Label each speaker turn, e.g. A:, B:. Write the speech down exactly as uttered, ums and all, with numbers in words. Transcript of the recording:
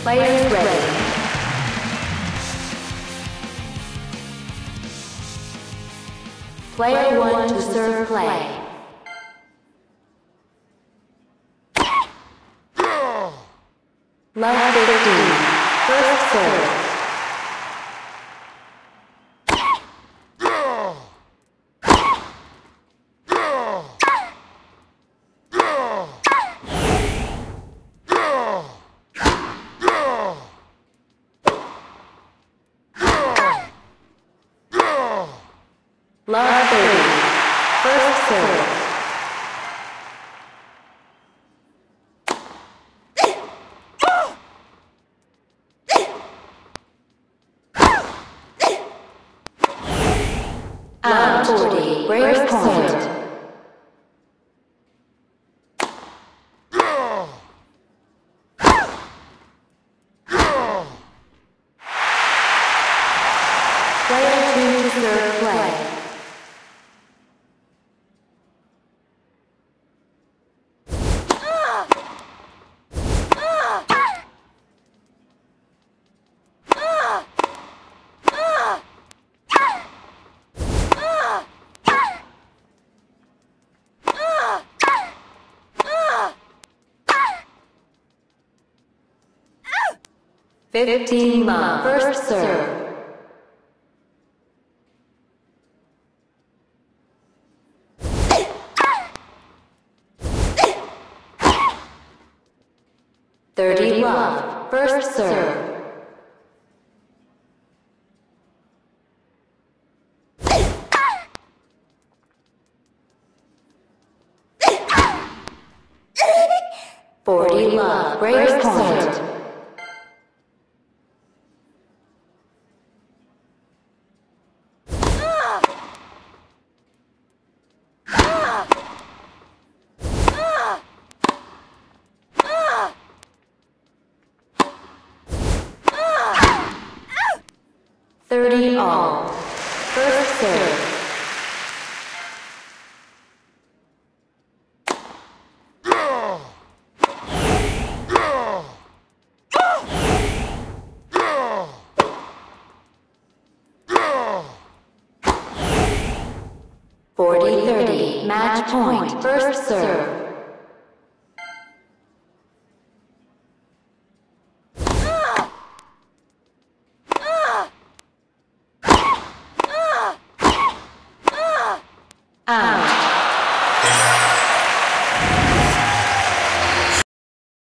A: Players ready. Player one to serve play. Love fifteen. First serve. Love thirty. First serve. Love forty. Break point. Player two to serve play. Fifteen love. First serve. Thirty love. First serve. Forty love. Break point. Thirty all. First serve. Forty thirty. Match point. First serve. Out.